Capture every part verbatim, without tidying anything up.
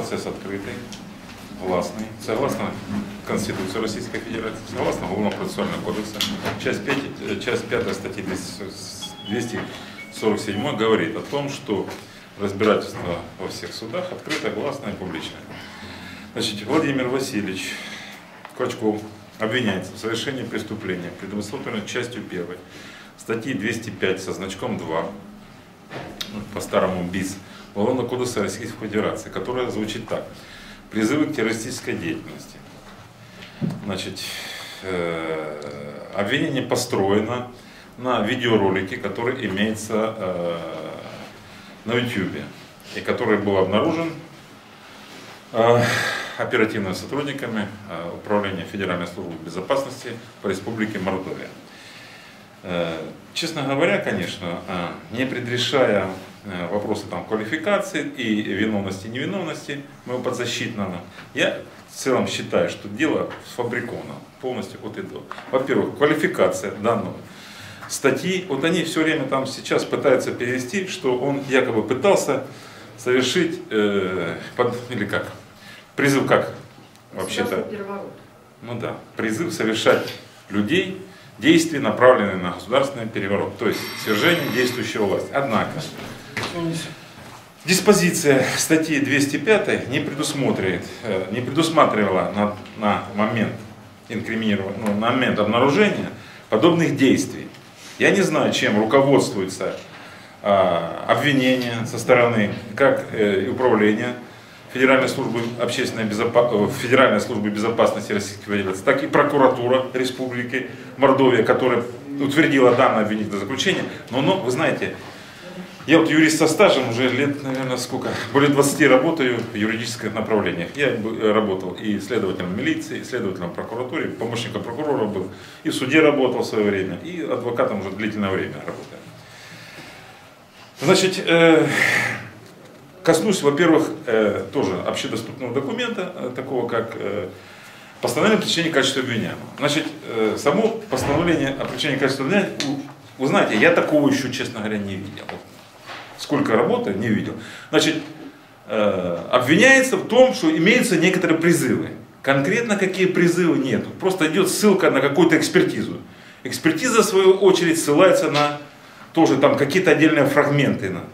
процесс открытый, гласный, согласно Конституции Российской Федерации, согласно Уголовно-процессуальному кодексу, часть пятая, часть пятая статьи двести сорок семь говорит о том, что разбирательство во всех судах открытое, гласное и публичное. Значит, Владимир Васильевич Клочков обвиняется в совершении преступления, предусмотренной частью первой статьи двести пять со значком два, по-старому БИС, Уголовного кодекса Российской Федерации, которая звучит так: призывы к террористической деятельности. Значит, э, обвинение построено на видеоролике, который имеется э, на YouTube, и который был обнаружен э, оперативными сотрудниками э, Управления Федеральной службы безопасности по Республике Мордовия. Э, честно говоря, конечно, э, не предрешая э, вопросы там, квалификации и виновности и невиновности моего подзащитного, я в целом считаю, что дело сфабриковано полностью от и до. Во-первых, квалификация данного статьи, вот они все время там сейчас пытаются перевести, что он якобы пытался совершить, э, под, или как, призыв как вообще-то, ну да, призыв совершать людей действия, направленные на государственный переворот, то есть свержение действующего власти. Однако диспозиция статьи двести пять не предусматривает, не предусматривала на, на момент инкриминирования, ну, на момент обнаружения подобных действий. Я не знаю, чем руководствуется а, обвинение со стороны как э, управления Федеральной службы, общественной безопа... Федеральной службы безопасности Российской Федерации, так и прокуратура Республики Мордовия, которая утвердила данное обвинительное заключение. Но, но вы знаете, я вот юрист со стажем уже лет, наверное, сколько, более двадцати работаю в юридических направлениях. Я работал и следователем милиции, и следователем прокуратуры, помощником прокурора был, и в суде работал в свое время, и адвокатом уже длительное время работаю. Значит, э, коснусь, во-первых, э, тоже общедоступного документа, э, такого как э, постановление о пресечении качества обвиняемого. Значит, э, само постановление о пресечении качества обвиняемого, вы знаете, я такого еще, честно говоря, не видел. Сколько работаю, не видел. Значит, э, обвиняется в том, что имеются некоторые призывы. Конкретно какие призывы нет. Просто идет ссылка на какую-то экспертизу. Экспертиза, в свою очередь, ссылается на тоже там какие-то отдельные фрагменты. На.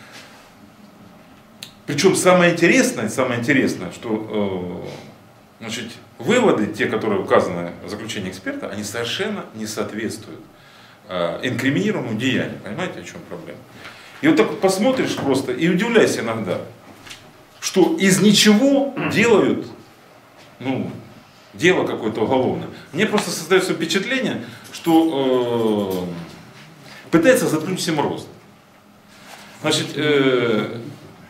Причем самое интересное, самое интересное, что э, значит, выводы, те, которые указаны в заключении эксперта, они совершенно не соответствуют э, инкриминируемому деянию. Понимаете, о чем проблема? И вот так посмотришь просто и удивляйся иногда, что из ничего делают, ну, дело какое-то уголовное. Мне просто создается впечатление, что э, пытается заткнуть всем рост. Значит, э,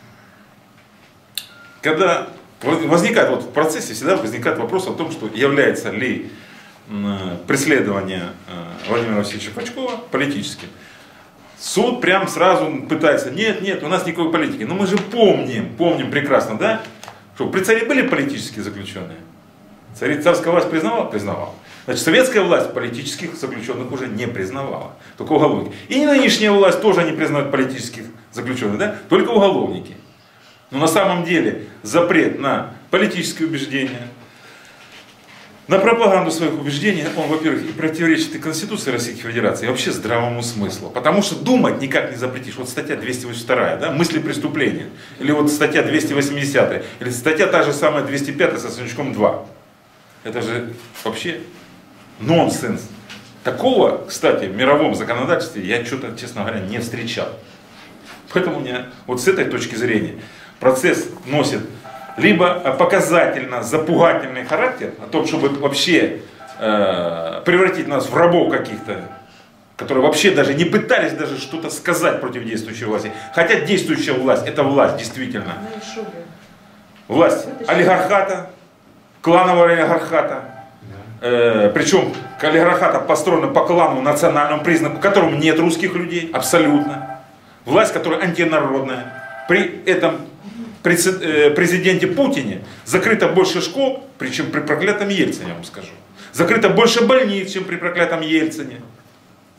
когда возникает, вот в процессе всегда возникает вопрос о том, что является ли э, преследование э, Владимира Васильевича Клочкова политическим. Суд прям сразу пытается, нет, нет, у нас никакой политики. Но мы же помним, помним прекрасно, да, что при царе были политические заключенные. Царь, царская власть признавала? Признавала. Значит, советская власть политических заключенных уже не признавала, только уголовники. И нынешняя власть тоже не признает политических заключенных, да, только уголовники. Но на самом деле запрет на политические убеждения, на пропаганду своих убеждений, он, во-первых, и противоречит и Конституции Российской Федерации, и вообще здравому смыслу. Потому что думать никак не запретишь. Вот статья двести восемьдесят вторая, да, мысли преступления, или вот статья двести восьмидесятая, или статья та же самая двести пятая со значком два. Это же вообще нонсенс. Такого, кстати, в мировом законодательстве я что-то, честно говоря, не встречал. Поэтому у меня вот с этой точки зрения процесс носит либо показательно запугательный характер, о том, чтобы вообще э, превратить нас в рабов каких-то, которые вообще даже не пытались даже что-то сказать против действующей власти. Хотя действующая власть, это власть действительно. Власть олигархата, кланового олигархата. Э, причем олигархата построена по клановому национальному признаку, в котором нет русских людей, абсолютно. Власть, которая антинародная. При этом президенте Путине закрыто больше школ, причем при проклятом Ельцине, я вам скажу. Закрыто больше больниц, чем при проклятом Ельцине.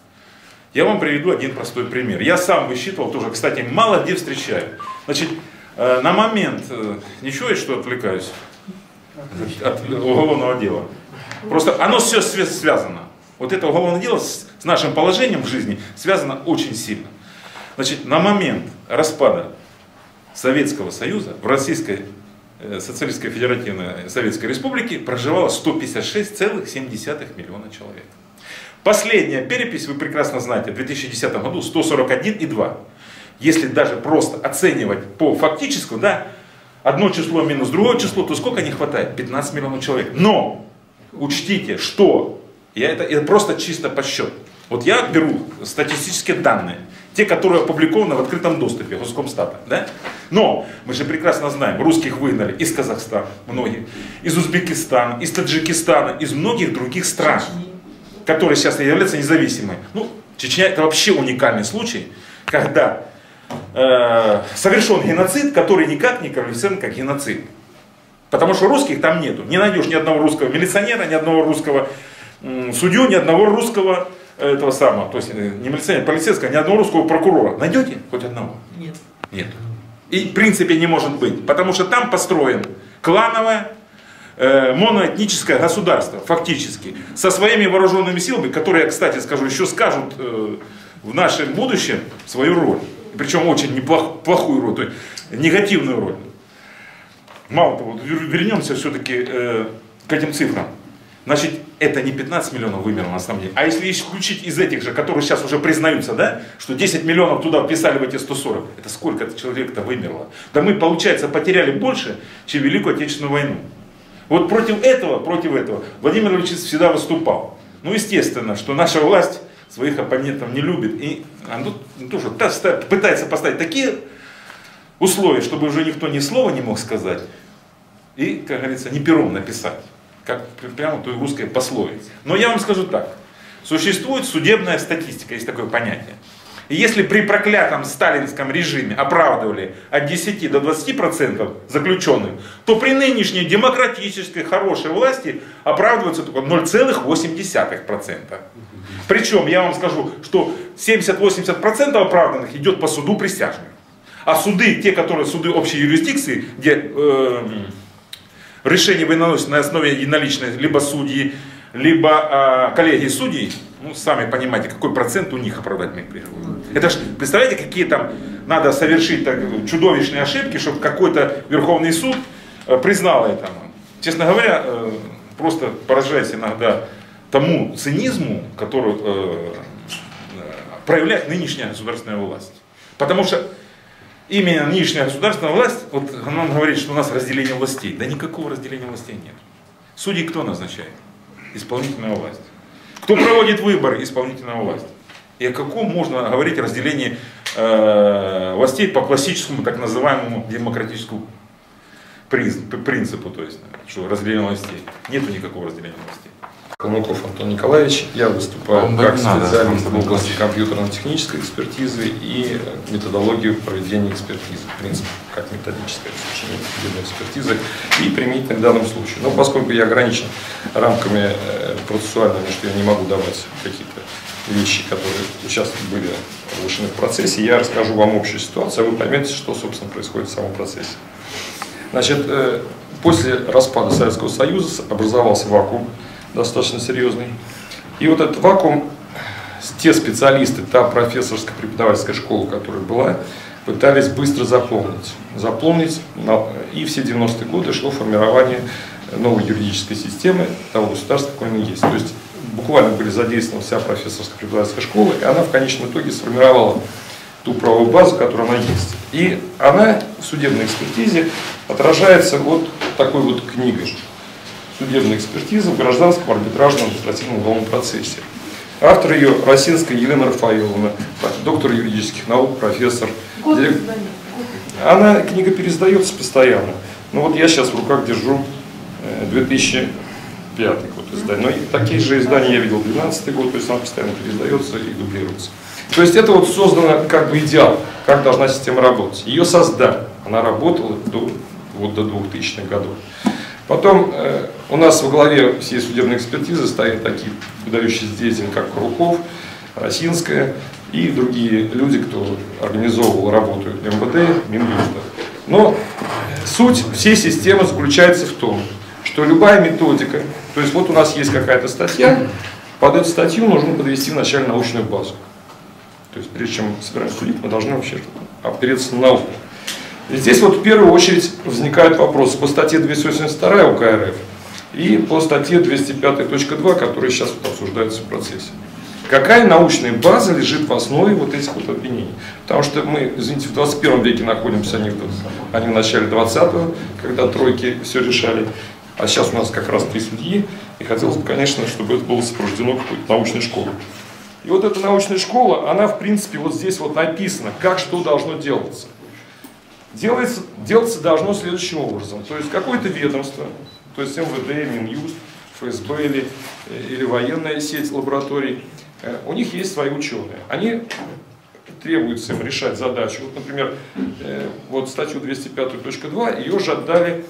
Я вам приведу один простой пример. Я сам высчитывал тоже, кстати, мало где встречаю. Значит, На момент, ничего, что отвлекаюсь от уголовного дела. Просто оно все связано. Вот это уголовное дело с нашим положением в жизни связано очень сильно. Значит, на момент распада Советского Союза в Российской Социалистической Федеративной Советской Республике проживало сто пятьдесят шесть целых семь десятых миллиона человек. Последняя перепись, вы прекрасно знаете, в две тысячи десятом году сто сорок один и два. Если даже просто оценивать по фактическому, да, одно число минус другое число, то сколько не хватает? пятнадцать миллионов человек. Но учтите, что я это, это просто чисто подсчет. Вот я беру статистические данные, те, которые опубликованы в открытом доступе Госкомстата. Да? Но мы же прекрасно знаем, русских выгнали из Казахстана, многих, из Узбекистана, из Таджикистана, из многих других стран, которые сейчас являются независимыми. Ну, Чечня это вообще уникальный случай, когда э, совершен геноцид, который никак не квалифицирован как геноцид. Потому что русских там нету. Не найдешь ни одного русского милиционера, ни одного русского м, судью, ни одного русского этого самого, то есть не милиционера, полицейского, ни одного русского прокурора. Найдете хоть одного? Нет. Нет. И в принципе не может быть. Потому что там построен клановое, э, моноэтническое государство, фактически. Со своими вооруженными силами, которые, кстати, скажу, еще скажут э, в нашем будущем свою роль. Причем очень неплох, плохую роль, то есть негативную роль. Мало того, вернемся все-таки э, к этим цифрам. Значит, это не пятнадцать миллионов вымерло на самом деле. А если исключить из этих же, которые сейчас уже признаются, да, что десять миллионов туда вписали в эти сто сорок, это сколько человек-то вымерло? Да мы, получается, потеряли больше, чем Великую Отечественную войну. Вот против этого, против этого Владимир Ильич всегда выступал. Ну, естественно, что наша власть своих оппонентов не любит. И она тоже пытается поставить такие условия, чтобы уже никто ни слова не мог сказать. И, как говорится, не пером написать. Как прямо той русской пословице. Но я вам скажу так. Существует судебная статистика, есть такое понятие. И если при проклятом сталинском режиме оправдывали от десяти до двадцати процентов заключенных, то при нынешней демократической хорошей власти оправдывается только ноль целых восемь десятых процента. Причем я вам скажу, что семьдесят-восемьдесят процентов оправданных идет по суду присяжных. А суды, те, которые суды общей юрисдикции, где э, решение выносится на основе единоличной либо судьи, либо э, коллегии судей, ну, сами понимаете, какой процент у них оправдательных приговоров. Это ж, представляете, какие там надо совершить так, чудовищные ошибки, чтобы какой-то Верховный суд э, признал это. Честно говоря, э, просто поражаюсь иногда тому цинизму, который э, проявляет нынешняя государственная власть. Потому что именно нынешняя государственная власть, вот она говорит, что у нас разделение властей. Да никакого разделения властей нет. Судьи кто назначает? Исполнительная власть. Кто проводит выборы? Исполнительная власть. И о каком можно говорить разделении э, властей по классическому, так называемому демократическому принципу, то есть, что разделение властей. Нету никакого разделения властей. Калмыков Антон Николаевич, я выступаю Он как специалист в области компьютерно-технической экспертизы и методологию проведения экспертизы, принцип как методическое изучение судебной экспертизы и применительно к данному случаю. Но поскольку я ограничен рамками процессуальными, что я не могу давать какие-то вещи, которые участвовали, были оглашены в процессе, я расскажу вам общую ситуацию, а вы поймете, что, собственно, происходит в самом процессе. Значит, после распада Советского Союза образовался вакуум, достаточно серьезный. И вот этот вакуум, те специалисты, та профессорская преподавательская школа, которая была, пытались быстро заполнить. Заполнить, и все девяностые годы шло формирование новой юридической системы того государства, какое оно есть. То есть буквально были задействованы вся профессорская преподавательская школа, и она в конечном итоге сформировала ту правовую базу, которая она есть. И она в судебной экспертизе отражается вот такой вот книгой. Судебная экспертиза в гражданском арбитражном административном уголовном процессе. Автор ее Росинская Елена Рафаиловна, доктор юридических наук, профессор. Директ... Она, книга переиздается постоянно. Ну вот я сейчас в руках держу две тысячи пятый год издания. Но такие же издания я видел две тысячи двенадцатый год, то есть она постоянно переиздается и дублируется. То есть это вот создано как бы идеал, как должна система работать. Ее создали, она работала до, вот до двухтысячных годов. Потом э, у нас во главе всей судебной экспертизы стоят такие выдающиеся деятели, как Крухов, Росинская и другие люди, кто организовывал работу эм вэ дэ, Минюста. Но суть всей системы заключается в том, что любая методика, то есть вот у нас есть какая-то статья, под эту статью нужно подвести вначале научную базу. То есть прежде чем собираемся судить, мы должны вообще опереться на науку. И здесь вот в первую очередь возникают вопросы по статье двести восемьдесят два УК РФ и по статье двести пять точка два, которые сейчас вот обсуждаются в процессе. Какая научная база лежит в основе вот этих вот обвинений? Потому что мы, извините, в двадцать первом веке находимся, они, они в начале двадцатого, когда тройки все решали. А сейчас у нас как раз три судьи, и хотелось бы, конечно, чтобы это было сопровождено какой-то научной школой. И вот эта научная школа, она в принципе вот здесь вот написана, как что должно делаться. Делается, делаться должно следующим образом. То есть какое-то ведомство, то есть эм вэ дэ, Минюст, эф эс бэ или, или военная сеть лабораторий, у них есть свои ученые. Они требуется им решать задачу. Вот, например, вот статью двести пять точка два, ее же отдали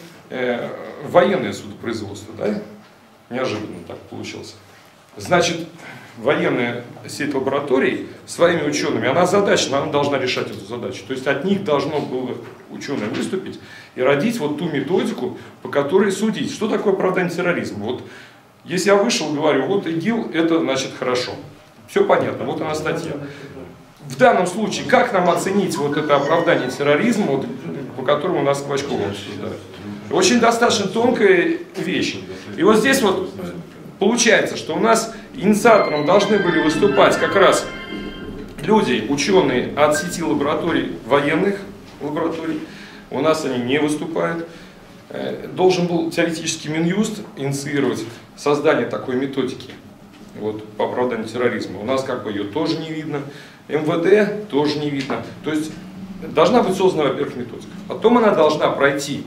военное судопроизводство, да? Неожиданно так получилось. Значит, военная сеть лабораторий своими учеными, она задача, она должна решать эту задачу. То есть от них должно было ученые выступить и родить вот ту методику, по которой судить. Что такое оправдание терроризма? Вот если я вышел и говорю, вот ИГИЛ, это значит хорошо. Все понятно, вот она статья. В данном случае, как нам оценить вот это оправдание терроризма, вот, по которому у нас Квачкова обсуждают? Очень достаточно тонкая вещь. И вот здесь вот получается, что у нас инициатором должны были выступать как раз люди, ученые от сети лабораторий, военных лабораторий. У нас они не выступают. Должен был теоретически Минюст инициировать создание такой методики вот, по оправданию терроризма. У нас как бы ее тоже не видно. эм вэ дэ тоже не видно. То есть должна быть создана, во-первых, методика. Потом она должна пройти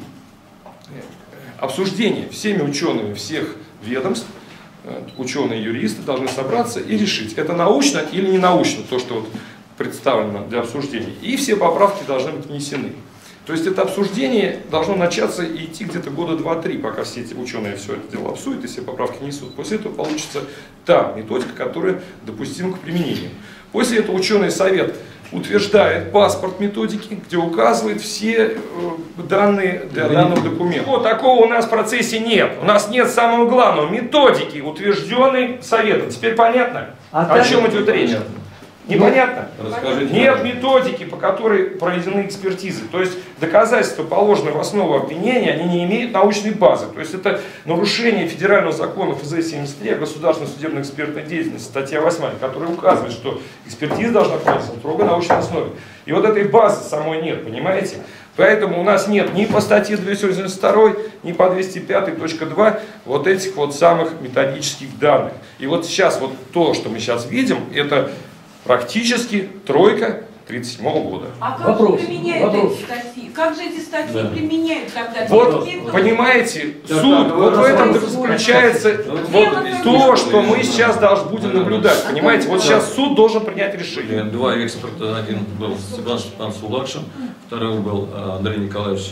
обсуждение всеми учеными всех ведомств. Ученые, юристы должны собраться и решить, это научно или не научно, то, что вот представлено для обсуждения. И все поправки должны быть внесены. То есть это обсуждение должно начаться и идти где-то года два-три, пока все эти ученые все это дело обсудят и все поправки несут. После этого получится та методика, которая допустима к применению. После этого ученый совет утверждает паспорт методики, где указывает все данные для данного документа. Вот такого у нас в процессе нет. У нас нет самого главного методики, утвержденной советом. Теперь понятно, а о чем идет речь? Непонятно? Расскажите. Нет методики, по которой проведены экспертизы. То есть доказательства, положенные в основу обвинения, они не имеют научной базы. То есть это нарушение федерального закона эф зэ семьдесят три о государственной судебно-экспертной деятельности, статья восьмая, которая указывает, что экспертиза должна проводиться на строго научной основе. И вот этой базы самой нет, понимаете? Поэтому у нас нет ни по статье двести восемьдесят два, ни по двести пять точка два вот этих вот самых методических данных. И вот сейчас вот то, что мы сейчас видим, это практически тройка тридцать седьмого года. А как вопрос, же применяют вопрос. эти статьи? Как же эти статьи Да. применяют тогда? Вот, Теперь понимаете, Да, суд, да, вот да, в этом да, заключается да, вот да, то, да, что мы сейчас должны будем наблюдать. Понимаете, вот сейчас суд должен принять решение. Два эксперта, один был Степан Степан Сулакшин, второй был Андрей Николаевич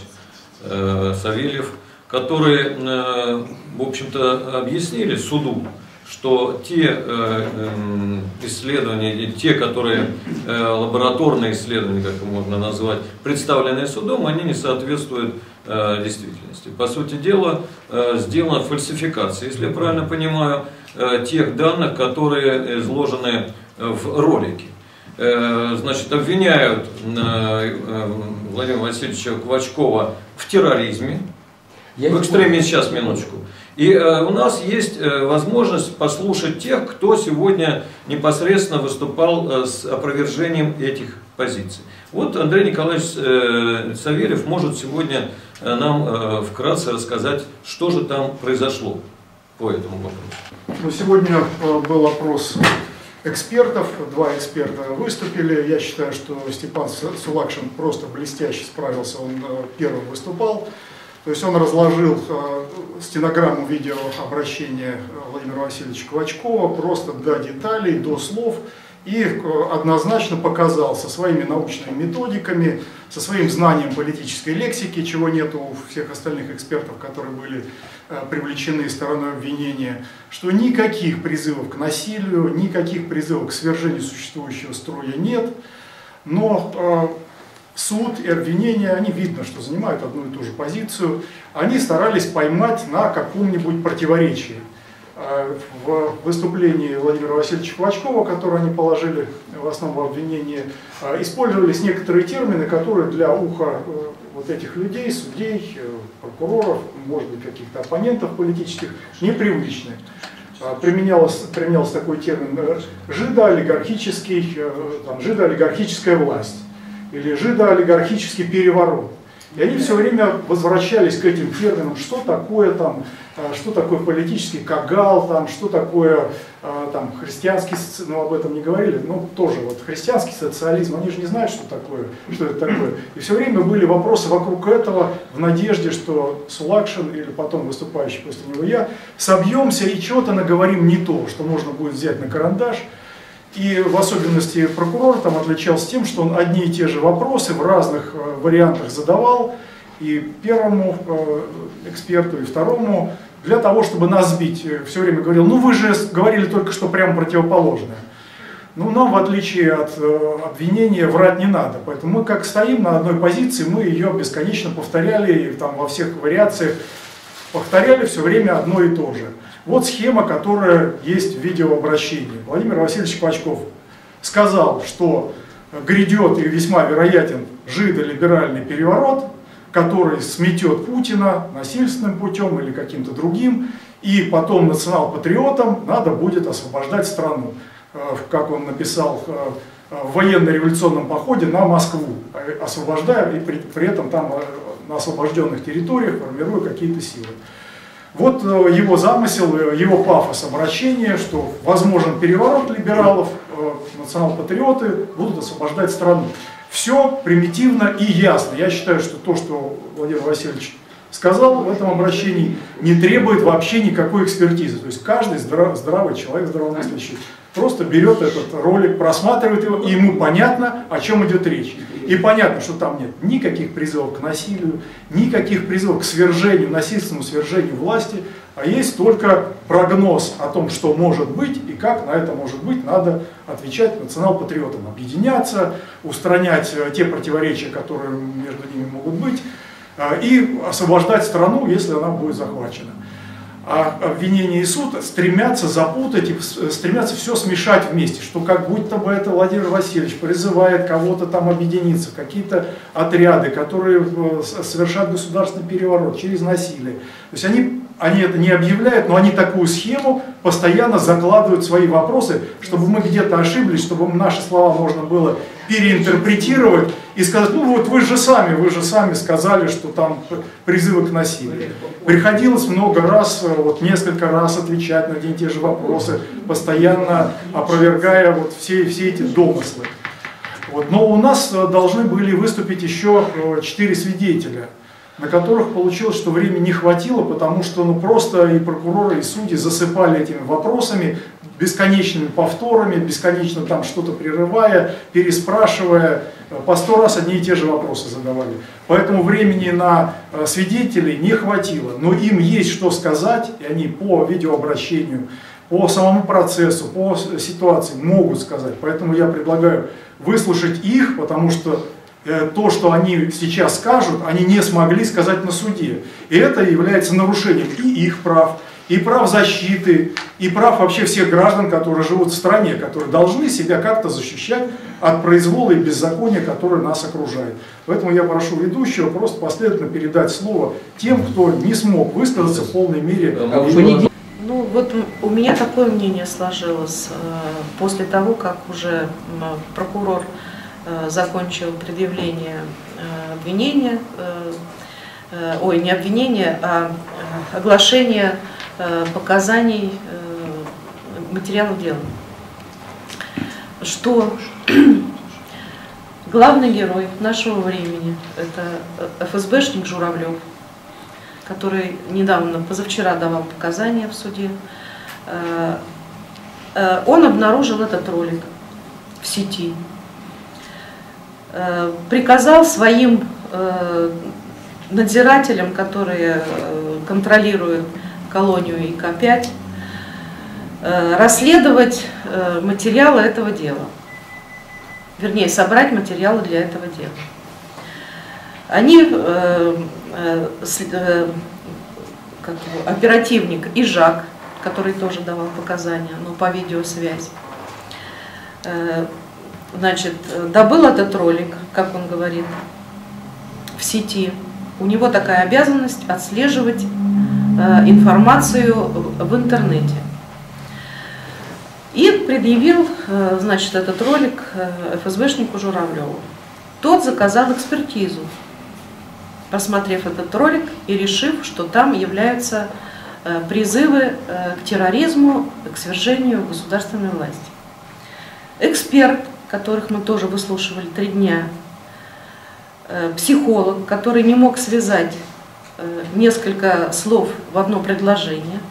э, Савельев, которые, э, в общем-то, объяснили суду, что те э, э, исследования, те, которые э, лабораторные исследования, как их можно назвать, представленные судом, они не соответствуют э, действительности. По сути дела, э, сделана фальсификация, если я правильно понимаю, э, тех данных, которые изложены в ролике. Э, значит, обвиняют э, э, Владимира Васильевича Квачкова в терроризме. В экстреме, сейчас, минуточку. И э, у нас есть э, возможность послушать тех, кто сегодня непосредственно выступал э, с опровержением этих позиций. Вот Андрей Николаевич э, Савельев может сегодня э, нам э, вкратце рассказать, что же там произошло по этому вопросу. Ну, сегодня э, был опрос экспертов, два эксперта выступили. Я считаю, что Степан Сулакшин просто блестяще справился, он э, первым выступал. То есть он разложил э, стенограмму видеообращения Владимира Васильевича Квачкова просто до деталей, до слов, и э, однозначно показал со своими научными методиками, со своим знанием политической лексики, чего нет у всех остальных экспертов, которые были э, привлечены стороной обвинения, что никаких призывов к насилию, никаких призывов к свержению существующего строя нет, но э, суд и обвинение, они видно, что занимают одну и ту же позицию, они старались поймать на каком-нибудь противоречии. В выступлении Владимира Васильевича Клочкова, которое они положили в основу обвинения, использовались некоторые термины, которые для уха вот этих людей, судей, прокуроров, может быть, каких-то оппонентов политических, непривычны. Применялось, применялся такой термин жидоолигархический, там, жидоолигархическая власть или жидоолигархический переворот. И они все время возвращались к этим терминам, что такое там, что такое политический кагал, там, что такое там, христианский, ну об этом не говорили, но тоже вот христианский социализм, они же не знают, что такое, что это такое. И все время были вопросы вокруг этого в надежде, что Сулакшин или потом выступающий после него я собьемся и чего-то наговорим не то, что можно будет взять на карандаш. И в особенности прокурор там отличался тем, что он одни и те же вопросы в разных э, вариантах задавал и первому э, эксперту, и второму, для того, чтобы нас сбить. Все время говорил, ну вы же говорили только что прямо противоположное. Ну нам, в отличие от э, обвинения, врать не надо. Поэтому мы как стоим на одной позиции, мы ее бесконечно повторяли, и там во всех вариациях повторяли все время одно и то же. Вот схема, которая есть в видеообращении. Владимир Васильевич Клочков сказал, что грядет и весьма вероятен жидолиберальный переворот, который сметет Путина насильственным путем или каким-то другим, и потом национал-патриотам надо будет освобождать страну, как он написал, в военно-революционном походе на Москву, освобождая и при, при этом там на освобожденных территориях формируя какие-то силы. Вот его замысел, его пафос обращения, что возможен переворот либералов, национал-патриоты будут освобождать страну. Все примитивно и ясно. Я считаю, что то, что Владимир Васильевич сказал в этом обращении, не требует вообще никакой экспертизы. То есть каждый здрав, здравый человек, здравомыслящий, просто берет этот ролик, просматривает его, и ему понятно, о чем идет речь. И понятно, что там нет никаких призывов к насилию, никаких призывов к свержению, насильственному свержению власти, а есть только прогноз о том, что может быть и как на это может быть, надо отвечать национал-патриотам, объединяться, устранять те противоречия, которые между ними могут быть, и освобождать страну, если она будет захвачена. А обвинение и суд стремятся запутать и стремятся все смешать вместе, что как будто бы это Владимир Васильевич призывает кого-то там объединиться, какие-то отряды, которые совершат государственный переворот через насилие. То есть они, они это не объявляют, но они такую схему постоянно закладывают в свои вопросы, чтобы мы где-то ошиблись, чтобы наши слова можно было переинтерпретировать и сказать, ну вот вы же сами, вы же сами сказали, что там призывы к насилию. Приходилось много раз, вот несколько раз отвечать на одни и те же вопросы, постоянно опровергая вот все, все эти домыслы. Вот. Но у нас должны были выступить еще четыре свидетеля, на которых получилось, что времени не хватило, потому что ну, просто и прокуроры, и судьи засыпали этими вопросами, бесконечными повторами, бесконечно там что-то прерывая, переспрашивая, по сто раз одни и те же вопросы задавали. Поэтому времени на свидетелей не хватило, но им есть что сказать, и они по видеообращению, по самому процессу, по ситуации могут сказать. Поэтому я предлагаю выслушать их, потому что то, что они сейчас скажут, они не смогли сказать на суде. И это является нарушением и их прав, и прав защиты, и прав вообще всех граждан, которые живут в стране, которые должны себя как-то защищать от произвола и беззакония, которые нас окружают. Поэтому я прошу ведущего просто последовательно передать слово тем, кто не смог высказаться в полной мере. Ну вот у меня такое мнение сложилось после того, как уже прокурор закончил предъявление обвинения, ой, не обвинения, а оглашение показаний материалов дела, что главный герой нашего времени – это эф эс бэшник Журавлев, который недавно, позавчера давал показания в суде. Он обнаружил этот ролик в сети, приказал своим надзирателям, которые контролируют колонию И К пять, расследовать материалы этого дела, вернее, собрать материалы для этого дела. Они, э, э, э, как его, оперативник Ижак, который тоже давал показания, но по видеосвязи, э, значит, добыл этот ролик, как он говорит, в сети. У него такая обязанность отслеживать э, информацию в интернете. И предъявил, э, значит, этот ролик э, эф эс бэшнику Журавлеву. Тот заказал экспертизу, просмотрев этот ролик и решив, что там являются э, призывы э, к терроризму, к свержению государственной власти. Эксперт, которых мы тоже выслушивали три дня, э, психолог, который не мог связать э, несколько слов в одно предложение,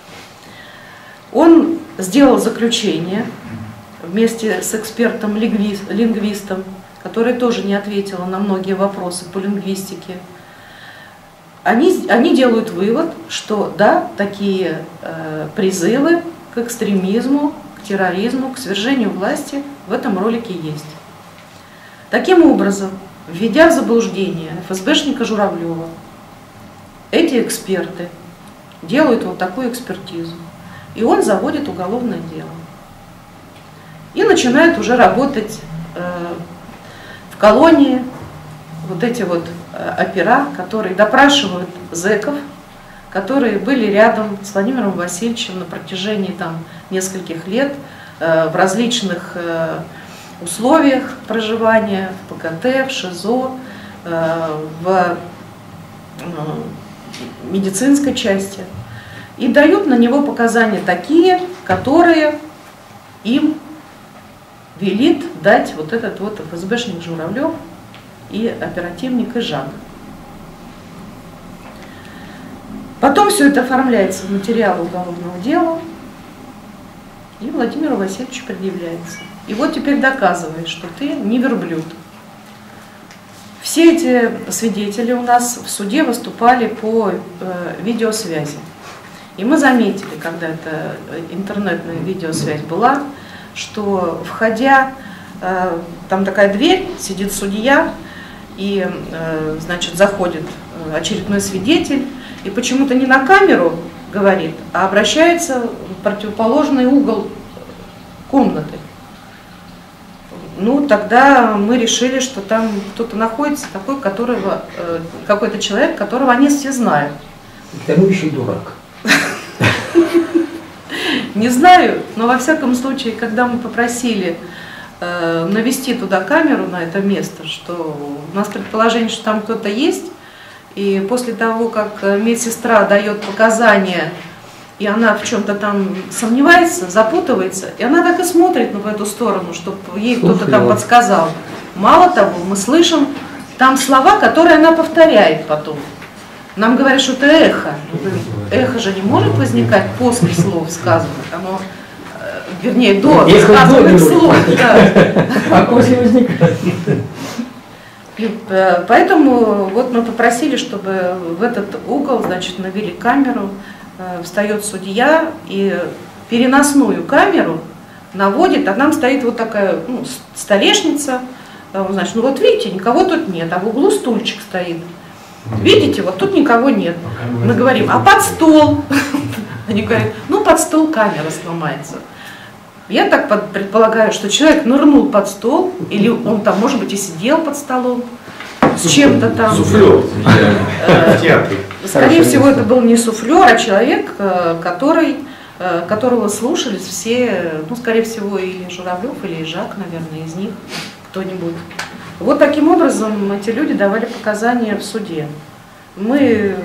он сделал заключение вместе с экспертом-лингвистом, который тоже не ответил на многие вопросы по лингвистике. Они, они делают вывод, что да, такие э, призывы к экстремизму, к терроризму, к свержению власти в этом ролике есть. Таким образом, введя в заблуждение эф эс бэшника Журавлева, эти эксперты делают вот такую экспертизу, и он заводит уголовное дело. И начинает уже работать э, в колонии вот эти вот э, опера, которые допрашивают зэков, которые были рядом с Владимиром Васильевичем на протяжении там нескольких лет э, в различных э, условиях проживания, в пэ ка тэ, в ШИЗО, э, в э, медицинской части. И дают на него показания такие, которые им велит дать вот этот вот эф эс бэшник Журавлев и оперативник Ижак. Потом все это оформляется в материал уголовного дела, и Владимиру Васильевичу предъявляется. И вот теперь доказывай, что ты не верблюд. Все эти свидетели у нас в суде выступали по э, видеосвязи. И мы заметили, когда эта интернетная видеосвязь была, что, входя, э, там такая дверь, сидит судья, и, э, значит, заходит очередной свидетель, и почему-то не на камеру говорит, а обращается в противоположный угол комнаты. Ну, тогда мы решили, что там кто-то находится, такой, которого, э, какой-то человек, которого они все знают. К тому еще дурак. Не знаю, но во всяком случае, когда мы попросили э, навести туда камеру на это место, что у нас предположение, что там кто-то есть, и после того, как медсестра дает показания, и она в чем-то там сомневается, запутывается, и она так и смотрит в эту сторону, чтобы ей кто-то там подсказал. Мало того, мы слышим там слова, которые она повторяет потом. Нам говорят, что это эхо. Эхо же не может возникать после слов сказанных. Оно, вернее, до сказанных слов. Да. А после возникает. Поэтому вот мы попросили, чтобы в этот угол, значит, навели камеру, встает судья и переносную камеру наводит, а там стоит вот такая, ну, столешница, значит, ну вот видите, никого тут нет, а в углу стульчик стоит. Видите, вот тут никого нет. Мы говорим, а под стол? Они говорят, ну под стол камера сломается. Я так предполагаю, что человек нырнул под стол, или он там, может быть, и сидел под столом с чем-то там. Суфлер. Скорее всего, это был не суфлер, а человек, который, которого слушались все, ну, скорее всего, или Журавлев, или Ижак, наверное, из них кто-нибудь. Вот таким образом эти люди давали показания в суде. Мы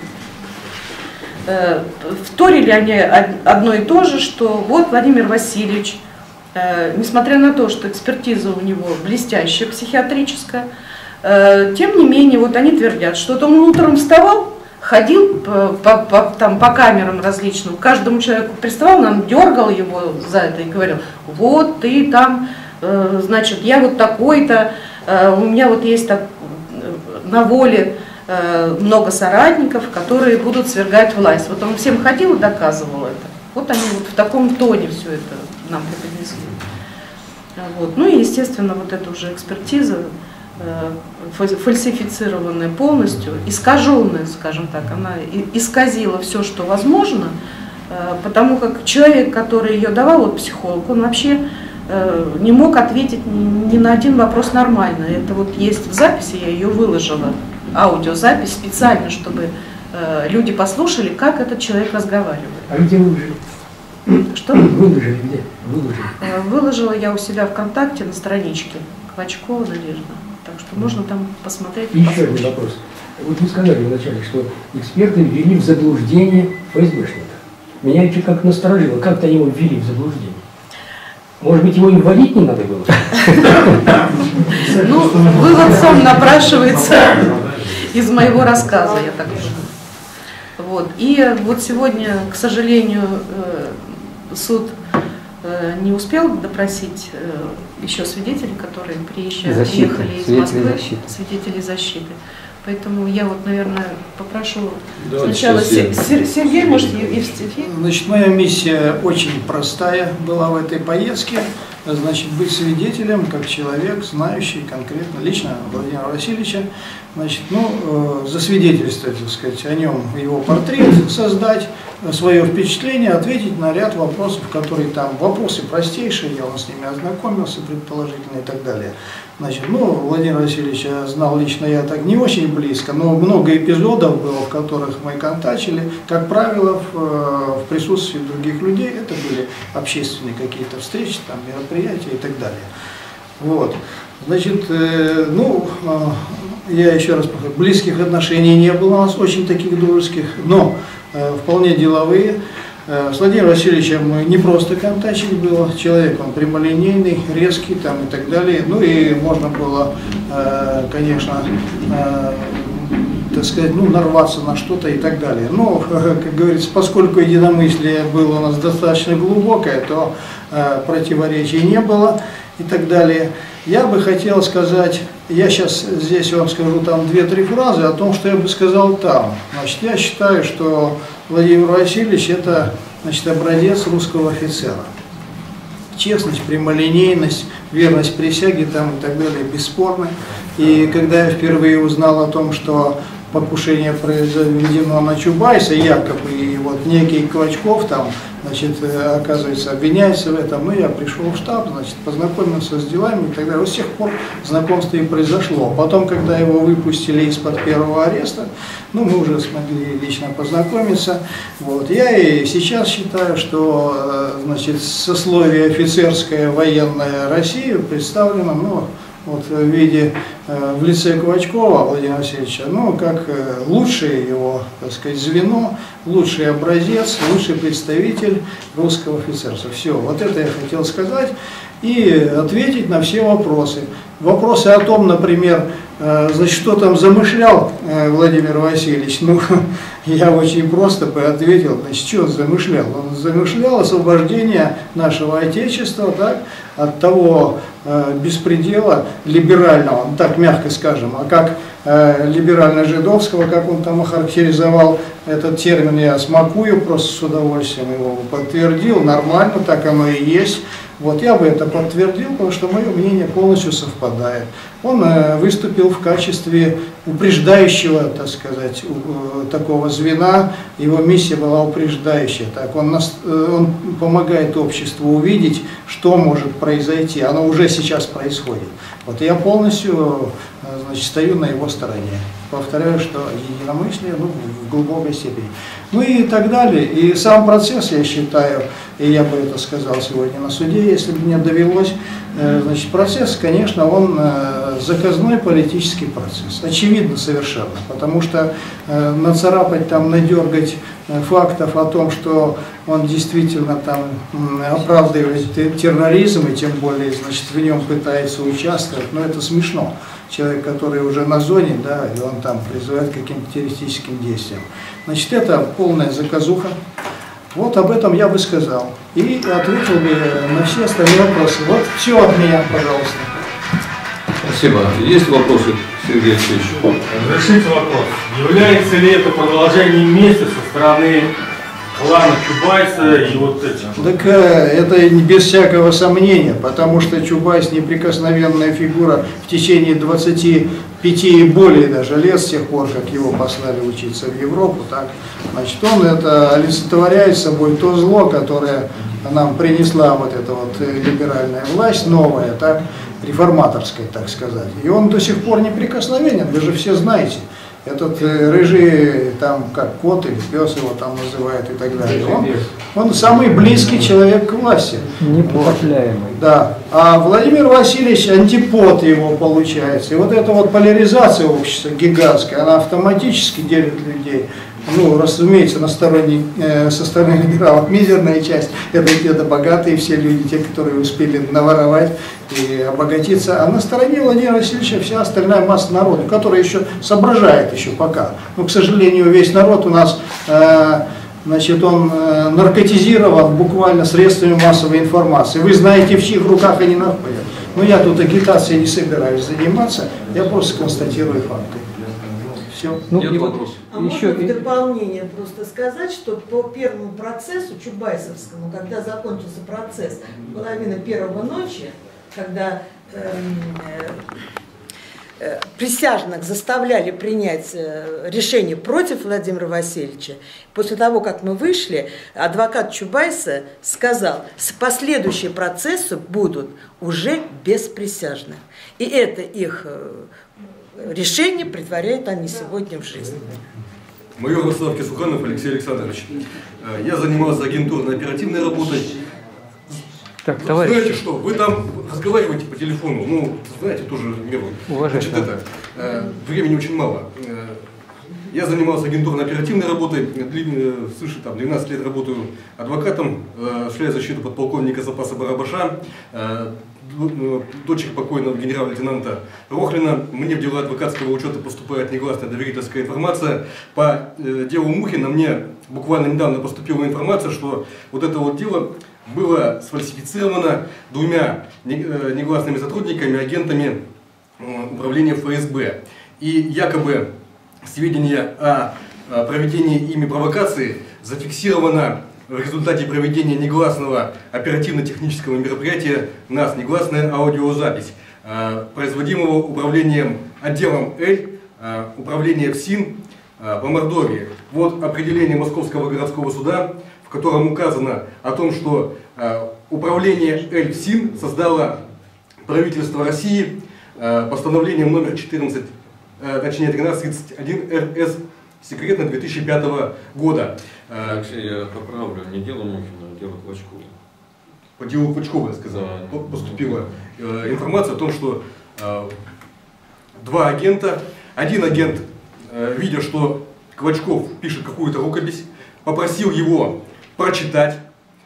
э, вторили они одно и то же, что вот Владимир Васильевич, э, несмотря на то, что экспертиза у него блестящая, психиатрическая, э, тем не менее, вот они твердят, что он утром вставал, ходил по, по, по, там, по камерам различным, каждому человеку приставал, нам дергал его за это и говорил, вот ты там, э, значит, я вот такой-то, у меня вот есть так, на воле много соратников, которые будут свергать власть. Вот он всем ходил и доказывал это. Вот они вот в таком тоне все это нам преподнесли. Вот. Ну и, естественно, вот эта уже экспертиза фальсифицированная полностью, искаженная, скажем так, она исказила все, что возможно, потому как человек, который ее давал, вот психолог, он вообще не мог ответить ни на один вопрос нормально. Это вот есть в записи, я ее выложила, аудиозапись специально, чтобы люди послушали, как этот человек разговаривает. А где выложили? Что? Выложили где? Выложили. Выложила я у себя ВКонтакте на страничке Квачкова Надежда. Так что можно там посмотреть. И еще один вопрос. Вот вы сказали вначале, что эксперты ввели в заблуждение ФСБшника. Меня это как насторожило. Как-то его ввели в заблуждение. Может быть, его и вводить не надо было? Ну, вывод сам напрашивается из моего рассказа, я так думаю. Вот. И вот сегодня, к сожалению, суд не успел допросить еще свидетелей, которые приезжали, приехали из Москвы, защиты. свидетелей защиты. Поэтому я вот, наверное, попрошу да, сначала Сергей, Сергей, может, Евстифий. Значит, моя миссия очень простая была в этой поездке. Значит, быть свидетелем, как человек, знающий конкретно, лично Владимира Васильевича, значит, ну, э, засвидетельствовать, так сказать, о нем, его портрет, создать свое впечатление, ответить на ряд вопросов, которые там, вопросы простейшие, я он с ними ознакомился, предположительно, и так далее. Значит, ну, Владимир Васильевич знал лично я так не очень близко, но много эпизодов было, в которых мы контачили. Как правило, в, в присутствии других людей это были общественные какие-то встречи, там, мероприятия и так далее. Вот. Значит, э, ну, э, я еще раз повторю, близких отношений не было у нас, очень таких дружеских, но э, вполне деловые. С Владимиром Васильевичем не просто контачить было, человек он прямолинейный, резкий там и так далее, ну и можно было, конечно, так сказать, ну, нарваться на что-то и так далее. Но, как говорится, поскольку единомыслие было у нас достаточно глубокое, то противоречий не было и так далее. Я бы хотел сказать, я сейчас здесь вам скажу там две-три фразы о том, что я бы сказал там. Значит, я считаю, что Владимир Васильевич это, значит, образец русского офицера. Честность, прямолинейность, верность присяге там и так далее бесспорны. И когда я впервые узнал о том, что покушение произведено на Чубайса, якобы, и вот некий Квачков там, значит, оказывается, обвиняется в этом, ну, я пришел в штаб, значит, познакомился с делами и так далее. Вот с тех пор знакомство и произошло. Потом, когда его выпустили из-под первого ареста, ну, мы уже смогли лично познакомиться. Вот. Я и сейчас считаю, что, значит, сословие офицерское, военное России представлено, ну, вот в виде, э, в лице Квачкова Владимира Васильевича, ну, как э, лучшее его, так сказать, звено, лучший образец, лучший представитель русского офицерства. Все, вот это я хотел сказать и ответить на все вопросы. Вопросы о том, например, э, значит, что там замышлял э, Владимир Васильевич, ну, я очень просто бы ответил, значит, что он замышлял? Он замышлял освобождение нашего Отечества, так, от того э, беспредела либерального, так мягко скажем, а как э, либерально-жидовского, как он там охарактеризовал этот термин, я смакую просто с удовольствием его подтвердил, нормально, так оно и есть. Вот я бы это подтвердил, потому что мое мнение полностью совпадает. Он э, выступил в качестве упреждающего, так сказать, у, э, такого звена, его миссия была упреждающая. Так, он, нас, э, он помогает обществу увидеть, что может произойти, оно уже сейчас происходит. Вот я полностью, э, значит, стою на его стороне. Повторяю, что единомыслие, ну, в глубокой степени. Ну и так далее. И сам процесс, я считаю, и я бы это сказал сегодня на суде, если бы мне довелось, э, значит, процесс, конечно, он э, заказной политический процесс. Очевидно совершенно, потому что э, нацарапать там, надергать э, фактов о том, что он действительно там э, оправдывает терроризм, и тем более, значит, в нем пытается участвовать, но это смешно. Человек, который уже на зоне, да, и он там призывает к каким-то террористическим действиям. Значит, это полная заказуха. Вот об этом я бы сказал. И ответил бы на все остальные вопросы. Вот все от меня, пожалуйста. Спасибо. Есть вопросы, Сергей Алексеевич? Разрешите вопрос. Является ли это продолжением мести со стороны клана Чубайса и вот этих. Так это без всякого сомнения, потому что Чубайс неприкосновенная фигура в течение двадцати пяти и более даже лет, с тех пор, как его послали учиться в Европу, так, значит, он это олицетворяет собой то зло, которое нам принесла вот эта вот либеральная власть, новая, так, реформаторская, так сказать. И он до сих пор неприкосновенен, вы же все знаете. Этот э, рыжий, там, как кот или пес его там называют и так далее. Он, он самый близкий человек к власти. Непотопляемый. Вот. Да. А Владимир Васильевич антипод его получается. И вот эта вот поляризация общества гигантская, она автоматически делит людей. Ну, разумеется, на стороне, э, со стороны либералов мизерная часть, это где-то богатые все люди, те, которые успели наворовать и обогатиться, а на стороне Владимира Васильевича вся остальная масса народа, которая еще соображает еще пока. Но, к сожалению, весь народ у нас, э, значит, он э, наркотизирован буквально средствами массовой информации. Вы знаете, в чьих руках они находятся. Но я тут агитацией не собираюсь заниматься, я просто констатирую факты. Все. Ну, Нет и вопросов. А еще... можно в дополнение просто сказать, что по первому процессу Чубайсовскому, когда закончился процесс, половина первого ночи, когда э, э, присяжных заставляли принять э, решение против Владимира Васильевича, после того, как мы вышли, адвокат Чубайса сказал, последующие процессы будут уже без присяжных. И это их... Э, решение притворяют они сегодня в жизнь. Майор Рослав Кисуханов Алексей Александрович. Я занимался агентурной оперативной работой. Так, товарищ. Знаете что, вы там разговариваете по телефону, ну, знаете, тоже меру. Значит, это, э, времени очень мало. Я занимался агентурной оперативной работой, слышите, там, двенадцать лет работаю адвокатом, осуществляю защиту подполковника запаса Барабаша, дочери покойного генерал-лейтенанта Рохлина. Мне в дела адвокатского учета поступает негласная доверительская информация. По э, делу Мухина мне буквально недавно поступила информация, что вот это вот дело было сфальсифицировано двумя негласными сотрудниками, агентами управления эф эс бэ. И якобы сведения о проведении ими провокации зафиксировано в результате проведения негласного оперативно-технического мероприятия НАС, негласная аудиозапись, производимого управлением отделом Л, управления ФСИН по Мордовии. Вот определение Московского городского суда, в котором указано о том, что управление Л ФСИН создало правительство России постановлением номер четырнадцать, точнее тринадцать тридцать один эр эс секретно две тысячи пятого года. Алексей, я поправлю, не дело Мухина, а дело Клочкова. По делу Клочкова, я сказал, да. Поступила э, информация о том, что э, два агента, один агент, э, видя, что Клочков пишет какую-то рукопись, попросил его прочитать,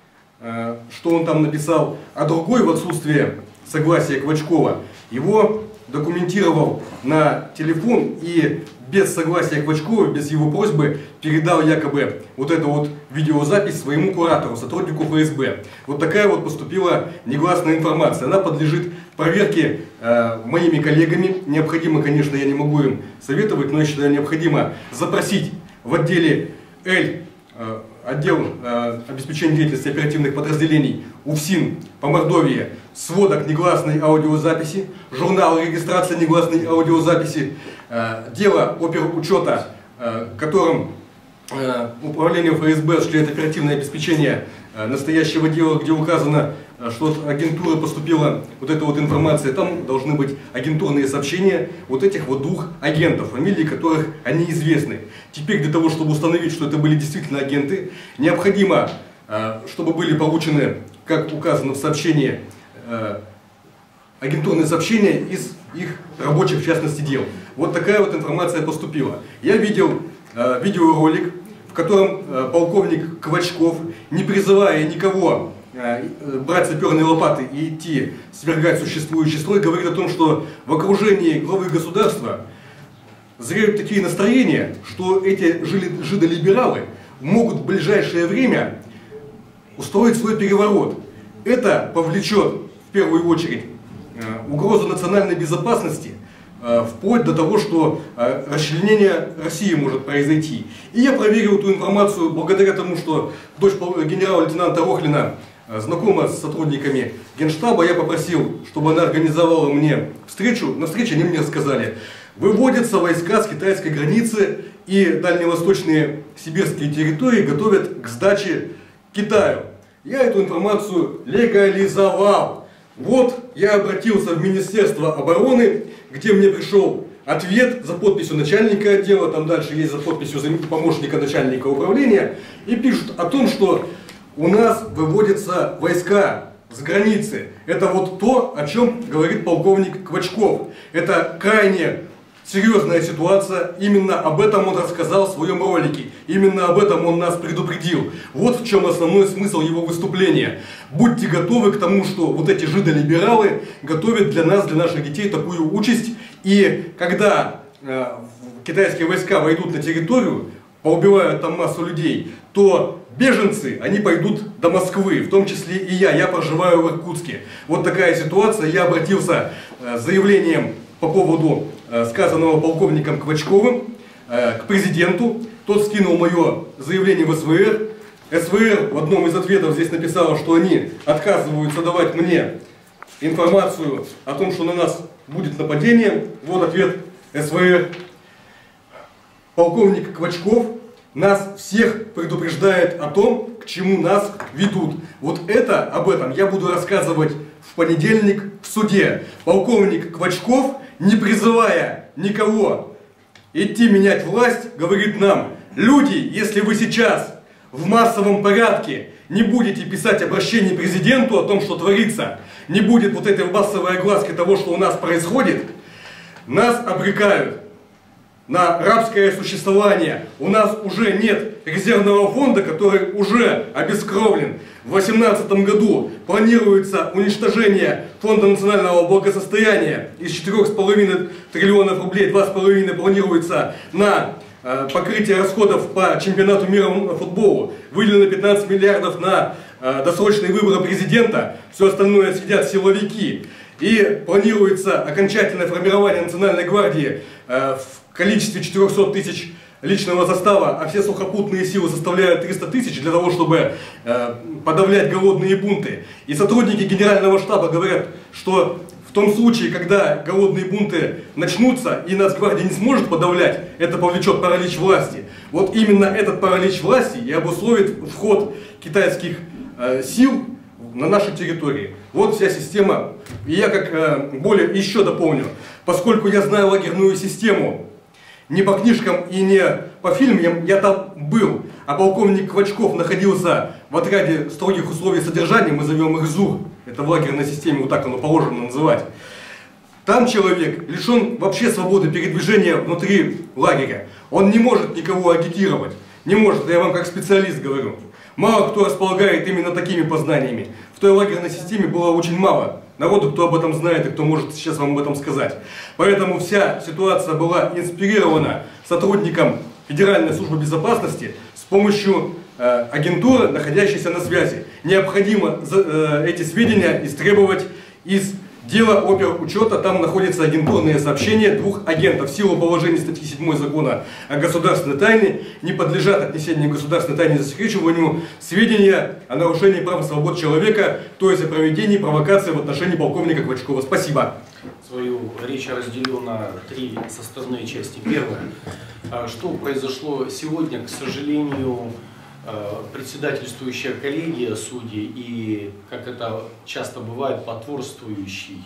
э, что он там написал, а другой в отсутствие согласия Клочкова его документировал на телефон и без согласия Клочкова, без его просьбы, передал якобы вот эту вот видеозапись своему куратору, сотруднику эф эс бэ. Вот такая вот поступила негласная информация. Она подлежит проверке э, моими коллегами. Необходимо, конечно, я не могу им советовать, но я считаю, необходимо запросить в отделе Л, э, отдел э, обеспечения деятельности оперативных подразделений УФСИН по Мордовии, сводок негласной аудиозаписи, журнал регистрации негласной аудиозаписи, э, дело оперучета, э, которым э, управление эф эс бэ осуществляет оперативное обеспечение э, настоящего дела, где указано, э, что от агентуры поступила вот эта вот информация. Там должны быть агентурные сообщения вот этих вот двух агентов, фамилии которых они известны. Теперь для того, чтобы установить, что это были действительно агенты, необходимо, э, чтобы были получены, как указано в сообщении, агентурные сообщения из их рабочих, в частности, дел. Вот такая вот информация поступила. Я видел э, видеоролик, в котором э, полковник Клочков, не призывая никого э, брать саперные лопаты и идти свергать существующий строй, говорит о том, что в окружении главы государства зреют такие настроения, что эти жидолибералы могут в ближайшее время устроить свой переворот. Это повлечет в первую очередь угрозу национальной безопасности, вплоть до того, что расчленение России может произойти. И я проверил эту информацию благодаря тому, что дочь генерала-лейтенанта Рохлина знакома с сотрудниками Генштаба. Я попросил, чтобы она организовала мне встречу. На встрече они мне сказали: выводятся войска с китайской границы, и дальневосточные сибирские территории готовят к сдаче Китаю. Я эту информацию легализовал. Вот я обратился в Министерство обороны, где мне пришел ответ за подписью начальника отдела, там дальше есть за подписью помощника начальника управления, и пишут о том, что у нас выводятся войска с границы. Это вот то, о чем говорит полковник Квачков. Это крайне серьезная ситуация, именно об этом он рассказал в своем ролике, именно об этом он нас предупредил. Вот в чем основной смысл его выступления. Будьте готовы к тому, что вот эти жидолибералы готовят для нас, для наших детей такую участь, и когда э, китайские войска войдут на территорию, поубивают там массу людей, то беженцы, они пойдут до Москвы, в том числе и я, я проживаю в Иркутске. Вот такая ситуация, я обратился э, с заявлением по поводу сказанного полковником Квачковым к президенту. Тот скинул мое заявление в СВР. СВР в одном из ответов здесь написала, что они отказываются давать мне информацию о том, что на нас будет нападение. Вот ответ СВР. Полковник Квачков нас всех предупреждает о том, к чему нас ведут. Вот это, об этом я буду рассказывать в понедельник в суде. Полковник Квачков, не призывая никого идти менять власть, говорит нам: люди, если вы сейчас в массовом порядке не будете писать обращение президенту о том, что творится, не будет вот этой массовой огласки того, что у нас происходит, нас обрекают на рабское существование. У нас уже нет резервного фонда, который уже обескровлен. В две тысячи восемнадцатом году планируется уничтожение фонда национального благосостояния. Из четырёх с половиной триллионов рублей два с половиной планируется на э, покрытие расходов по чемпионату мира по футболу. Выделено пятнадцать миллиардов на э, досрочные выборы президента. Все остальное съедят силовики. И планируется окончательное формирование Национальной гвардии э, в количестве четырёхсот тысяч личного состава, а все сухопутные силы составляют триста тысяч для того, чтобы э, подавлять голодные бунты. И сотрудники Генерального штаба говорят, что в том случае, когда голодные бунты начнутся и Нацгвардия не сможет подавлять, это повлечет паралич власти. Вот именно этот паралич власти и обусловит вход китайских э, сил на нашей территории. Вот вся система. И я как э, более еще дополню, поскольку я знаю лагерную систему, не по книжкам и не по фильмам, я там был, а полковник Квачков находился в отряде строгих условий содержания, мы зовем их ЗУР, это в лагерной системе, вот так оно положено называть. Там человек лишен вообще свободы передвижения внутри лагеря. Он не может никого агитировать, не может, я вам как специалист говорю. Мало кто располагает именно такими познаниями. В той лагерной системе было очень мало народу, кто об этом знает и кто может сейчас вам об этом сказать. Поэтому вся ситуация была инспирирована сотрудником Федеральной службы безопасности с помощью э, агентуры, находящейся на связи. Необходимо э, эти сведения истребовать из дела оперучета. Там находятся агентурные сообщения двух агентов. В силу положений статьи седьмой закона о государственной тайне не подлежат отнесению государственной тайны засекречиванию сведения о нарушении прав и свобод человека, то есть о проведении провокации в отношении полковника Квачкова. Спасибо. Свою речь я разделю на три составные части. Первое. Что произошло сегодня, к сожалению, председательствующая коллегия судей и, как это часто бывает, потворствующий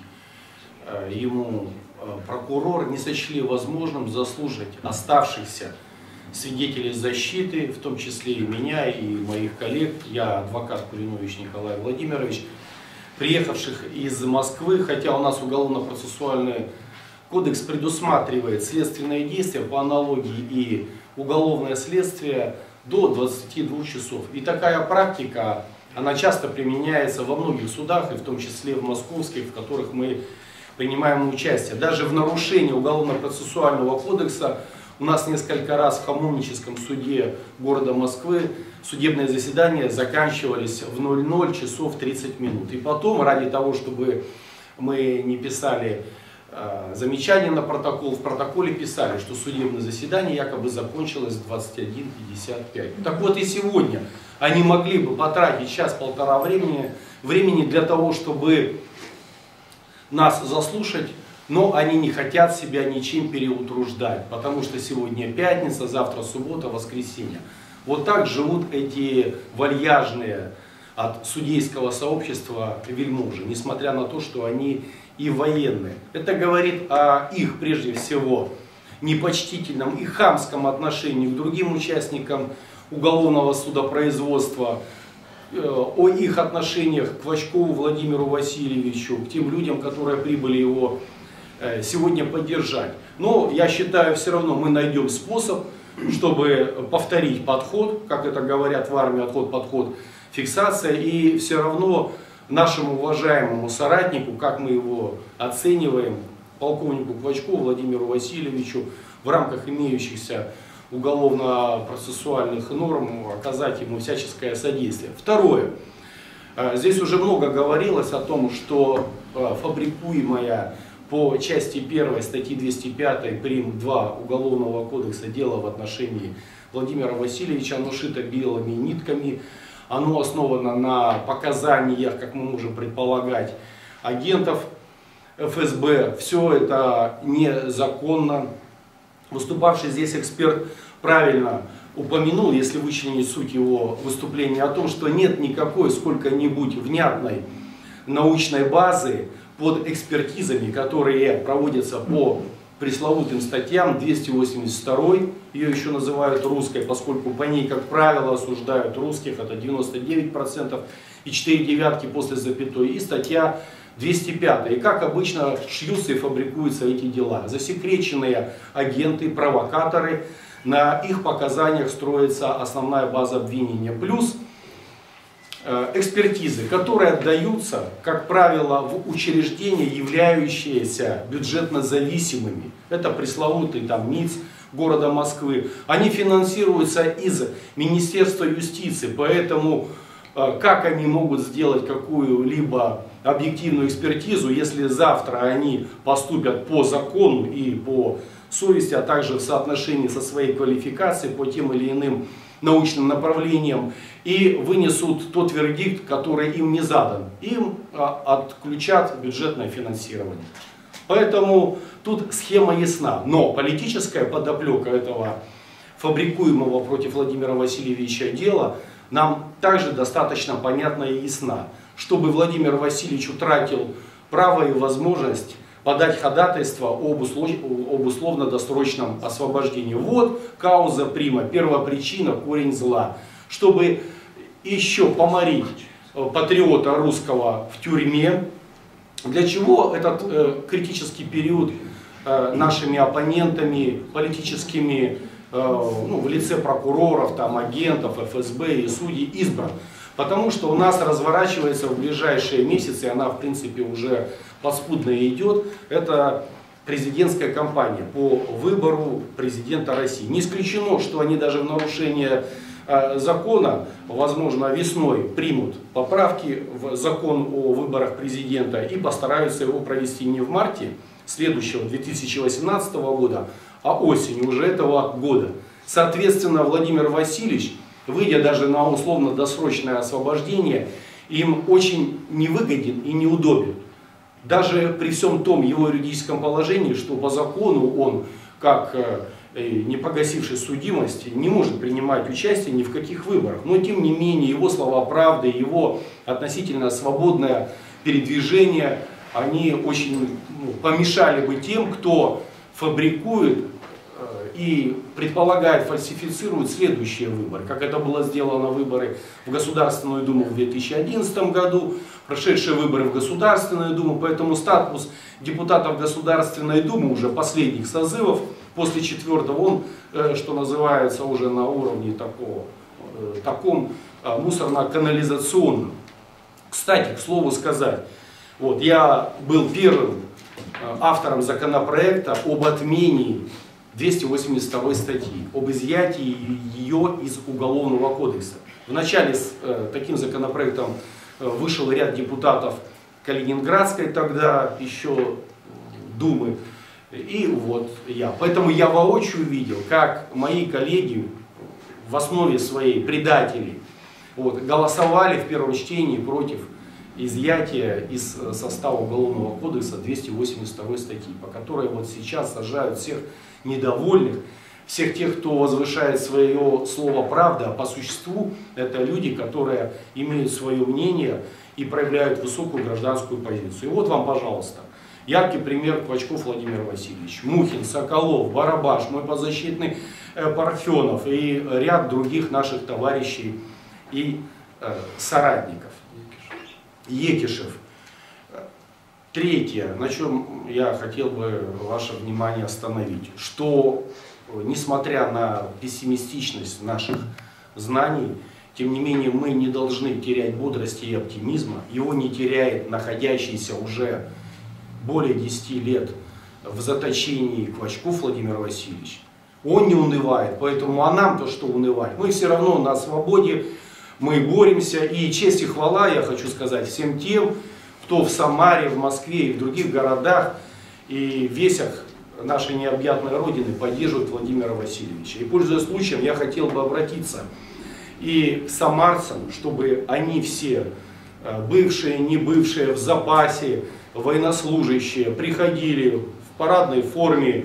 ему прокурор не сочли возможным заслушать оставшихся свидетелей защиты, в том числе и меня, и моих коллег, я адвокат Кулинович Николай Владимирович, приехавших из Москвы, хотя у нас уголовно-процессуальный кодекс предусматривает следственные действия по аналогии и уголовное следствие до двадцати двух часов. И такая практика, она часто применяется во многих судах, и в том числе в московских, в которых мы принимаем участие. Даже в нарушении уголовно-процессуального кодекса у нас несколько раз в Хамовническом суде города Москвы судебные заседания заканчивались в ноль ноль часов тридцать минут. И потом, ради того, чтобы мы не писали замечания на протокол. В протоколе писали, что судебное заседание якобы закончилось в двадцать один пятьдесят пять. Так вот и сегодня они могли бы потратить час-полтора времени, времени для того, чтобы нас заслушать, но они не хотят себя ничем переутруждать, потому что сегодня пятница, завтра суббота, воскресенье. Вот так живут эти вальяжные от судейского сообщества вельможи, несмотря на то, что они и военные. Это говорит о их, прежде всего, непочтительном и хамском отношении к другим участникам уголовного судопроизводства, о их отношениях к Квачкову Владимиру Васильевичу, к тем людям, которые прибыли его сегодня поддержать. Но я считаю, все равно мы найдем способ, чтобы повторить подход, как это говорят в армии, отход-подход, фиксация, и все равно нашему уважаемому соратнику, как мы его оцениваем, полковнику Квачкову Владимиру Васильевичу, в рамках имеющихся уголовно-процессуальных норм оказать ему всяческое содействие. Второе. Здесь уже много говорилось о том, что фабрикуемая по части первой статьи двести пятой прим. два Уголовного кодекса дело в отношении Владимира Васильевича, оно шито белыми нитками, оно основано на показаниях, как мы можем предполагать, агентов эф эс бэ. Все это незаконно. Выступавший здесь эксперт правильно упомянул, если вычленить суть его выступления, о том, что нет никакой сколько-нибудь внятной научной базы под экспертизами, которые проводятся по пресловутым статьям двести восемьдесят второй, ее еще называют русской, поскольку по ней, как правило, осуждают русских, это девяносто девять процентов, и четыре девятки после запятой, и статья двести пятая. И как обычно шьются и фабрикуются эти дела. Засекреченные агенты, провокаторы, на их показаниях строится основная база обвинения. Плюс экспертизы, которые отдаются, как правило, в учреждения, являющиеся бюджетно зависимыми. Это пресловутый там МИЦ города Москвы. Они финансируются из Министерства юстиции, поэтому как они могут сделать какую-либо объективную экспертизу, если завтра они поступят по закону и по совести, а также в соотношении со своей квалификацией по тем или иным научным направлениям, и вынесут тот вердикт, который им не задан. Им отключат бюджетное финансирование. Поэтому тут схема ясна. Но политическая подоплека этого фабрикуемого против Владимира Васильевича дела нам также достаточно понятна и ясна. Чтобы Владимир Васильевич утратил право и возможность подать ходатайство об условно-досрочном освобождении. Вот кауза прима, первопричина, корень зла. Чтобы еще поморить патриота русского в тюрьме. Для чего этот э, критический период э, нашими оппонентами, политическими, э, ну, в лице прокуроров, там, агентов, эф эс бэ и судей избран? Потому что у нас разворачивается в ближайшие месяцы, она в принципе уже подспудно идет, это президентская кампания по выбору президента России. Не исключено, что они даже в нарушение э, закона, возможно, весной примут поправки в закон о выборах президента и постараются его провести не в марте следующего две тысячи восемнадцатого года, а осенью уже этого года. Соответственно, Владимир Васильевич, выйдя даже на условно-досрочное освобождение, им очень невыгоден и неудобен. Даже при всем том его юридическом положении, что по закону он, как не погасивший судимость, не может принимать участие ни в каких выборах. Но тем не менее его слова правды, его относительно свободное передвижение, они очень ну, помешали бы тем, кто фабрикует и предполагает, фальсифицирует следующие выборы, как это было сделано выборы в Государственную Думу в две тысячи одиннадцатом году, прошедшие выборы в Государственную Думу, поэтому статус депутатов Государственной Думы уже последних созывов, после четвертого, он, что называется, уже на уровне такого, таком мусорно-канализационном. Кстати, к слову сказать, вот, я был первым автором законопроекта об отмене двести восемьдесят второй статьи, об изъятии ее из Уголовного кодекса. Вначале с э, таким законопроектом э, вышел ряд депутатов Калининградской тогда еще Думы. И вот я. Поэтому я воочию видел, как мои коллеги в основе своей предатели вот, голосовали в первом чтении против изъятия из состава Уголовного кодекса двести восемьдесят второй статьи, по которой вот сейчас сажают всех недовольных, всех тех, кто возвышает свое слово правда, а по существу это люди, которые имеют свое мнение и проявляют высокую гражданскую позицию. И вот вам, пожалуйста, яркий пример: Квачков Владимир Васильевич, Мухин, Соколов, Барабаш, мой подзащитный Парфенов и ряд других наших товарищей и э, соратников. Екишев. Третье, на чем я хотел бы ваше внимание остановить, что несмотря на пессимистичность наших знаний, тем не менее мы не должны терять бодрости и оптимизма. Его не теряет находящийся уже более десяти лет в заточении Квачков Владимир Васильевич. Он не унывает, поэтому а нам-то что унывать? Мы все равно на свободе, мы боремся. И честь и хвала, я хочу сказать, всем тем, кто в Самаре, в Москве и в других городах и весях нашей необъятной Родины поддерживают Владимира Васильевича. И пользуясь случаем, я хотел бы обратиться и к самарцам, чтобы они все, бывшие, не бывшие, в запасе, военнослужащие, приходили в парадной форме,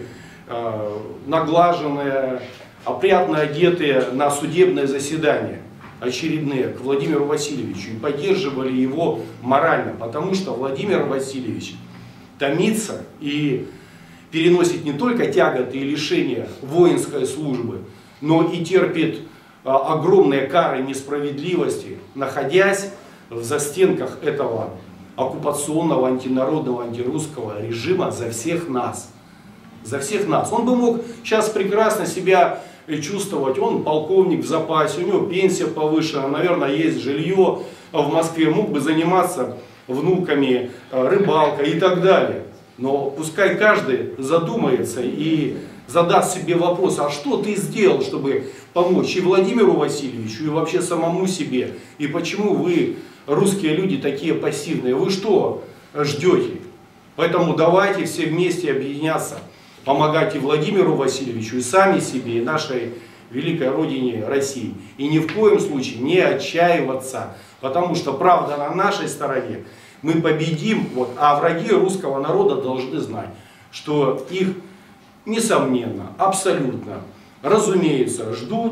наглаженные, опрятно одетые на судебное заседание очередные к Владимиру Васильевичу и поддерживали его морально, потому что Владимир Васильевич томится и переносит не только тяготы и лишения воинской службы, но и терпит а, огромные кары несправедливости, находясь в застенках этого оккупационного, антинародного, антирусского режима за всех нас. За всех нас. Он бы мог сейчас прекрасно себя чувствовать, он полковник в запасе, у него пенсия повышена, наверное, есть жилье в Москве, мог бы заниматься внуками, рыбалкой и так далее. Но пускай каждый задумается и задаст себе вопрос, а что ты сделал, чтобы помочь и Владимиру Васильевичу, и вообще самому себе, и почему вы, русские люди, такие пассивные, вы что ждете? Поэтому давайте все вместе объединяться, помогать и Владимиру Васильевичу, и сами себе, и нашей великой родине России. И ни в коем случае не отчаиваться, потому что правда на нашей стороне. Мы победим, вот, а враги русского народа должны знать, что их, несомненно, абсолютно, разумеется, ждут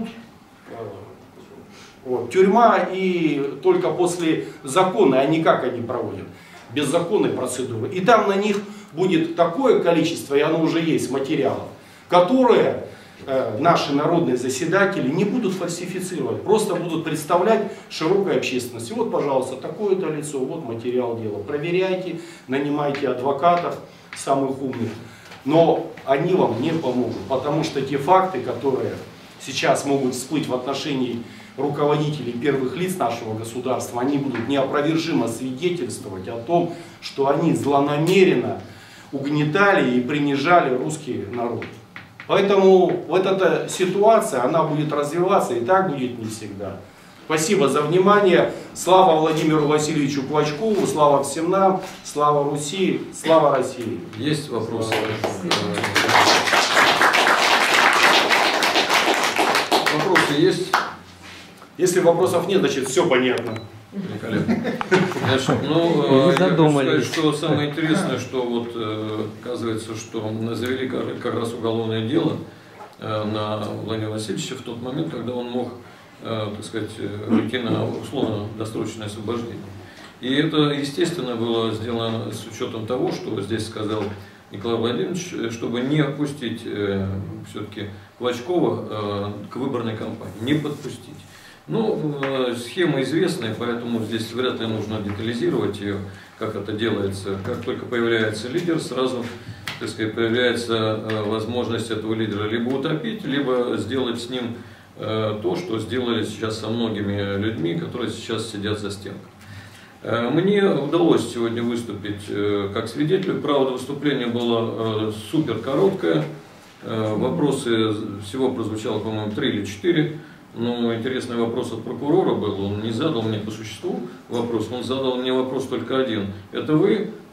вот, тюрьма, и только после закона, а не как они проводят, беззаконной процедуры. И там на них будет такое количество, и оно уже есть, материалов, которые э, наши народные заседатели не будут фальсифицировать, просто будут представлять широкой общественности. Вот, пожалуйста, такое-то лицо, вот материал дела. Проверяйте, нанимайте адвокатов, самых умных. Но они вам не помогут, потому что те факты, которые сейчас могут всплыть в отношении руководителей первых лиц нашего государства, они будут неопровержимо свидетельствовать о том, что они злонамеренно угнетали и принижали русский народ. Поэтому вот эта ситуация, она будет развиваться, и так будет не всегда. Спасибо за внимание. Слава Владимиру Васильевичу Квачкову, слава всем нам, слава Руси, слава России. Есть вопросы? Вопросы есть? Если вопросов нет, значит все понятно. Великолепно. Хорошо. Ну, я хочу сказать, что самое интересное, что вот оказывается, что завели как раз уголовное дело на Владимира Васильевича в тот момент, когда он мог, так сказать, уйти на условно-досрочное освобождение. И это, естественно, было сделано с учетом того, что здесь сказал Николай Владимирович, чтобы не опустить все-таки Квачкова к выборной кампании, не подпустить. Ну, схема известная, поэтому здесь вряд ли нужно детализировать ее, как это делается. Как только появляется лидер, сразу, так сказать, появляется возможность этого лидера либо утопить, либо сделать с ним то, что сделали сейчас со многими людьми, которые сейчас сидят за стенкой. Мне удалось сегодня выступить как свидетелю. Правда, выступление было супер короткое. Вопросы всего прозвучало, по-моему, три или четыре. Но интересный вопрос от прокурора был, он не задал мне по существу вопрос, он задал мне вопрос только один. Это вы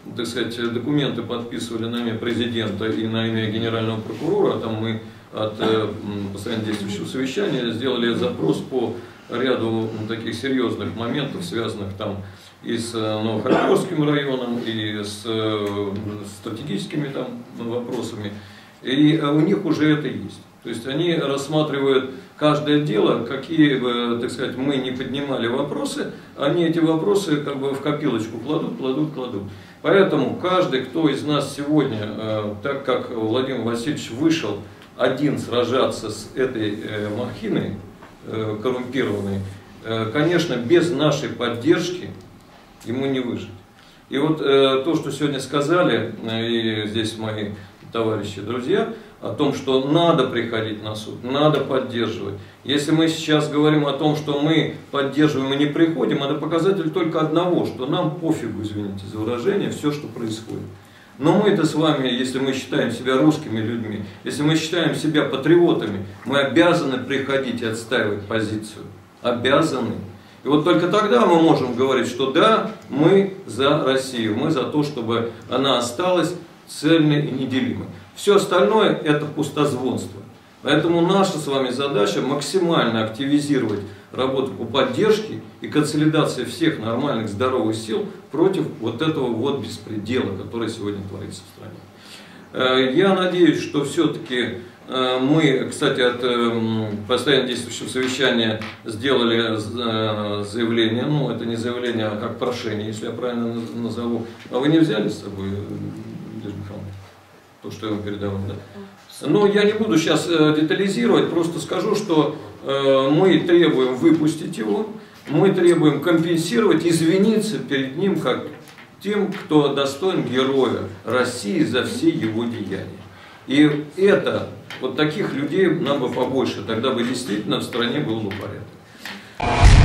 так сказать, документы подписывали на имя президента и на имя генерального прокурора. Там мы от постоянно действующего совещания сделали запрос по ряду таких серьезных моментов, связанных там и с Новохоперским районом, и с стратегическими там вопросами. И у них уже это есть. То есть они рассматривают каждое дело, какие бы, так сказать, мы не поднимали вопросы, они эти вопросы как бы в копилочку кладут, кладут, кладут. Поэтому каждый, кто из нас сегодня, так как Владимир Васильевич вышел один сражаться с этой махиной коррумпированной, конечно, без нашей поддержки ему не выжить. И вот то, что сегодня сказали, и здесь мои товарищи, друзья, о том, что надо приходить на суд, надо поддерживать. Если мы сейчас говорим о том, что мы поддерживаем и не приходим, это показатель только одного, что нам пофигу, извините за выражение, все, что происходит. Но мы-то с вами, если мы считаем себя русскими людьми, если мы считаем себя патриотами, мы обязаны приходить и отстаивать позицию. Обязаны. И вот только тогда мы можем говорить, что да, мы за Россию, мы за то, чтобы она осталась цельной и неделимой. Все остальное это пустозвонство. Поэтому наша с вами задача максимально активизировать работу по поддержке и консолидации всех нормальных здоровых сил против вот этого вот беспредела, который сегодня творится в стране. Я надеюсь, что все-таки мы, кстати, от постоянно действующего совещания сделали заявление, ну это не заявление, а как прошение, если я правильно назову. А вы не взяли с собой, Надежда Михайловна, то, что я вам передавал, да? Но я не буду сейчас детализировать, просто скажу, что мы требуем выпустить его, мы требуем компенсировать, извиниться перед ним как тем, кто достоин героя России за все его деяния. И это, вот таких людей нам бы побольше, тогда бы действительно в стране был бы порядок.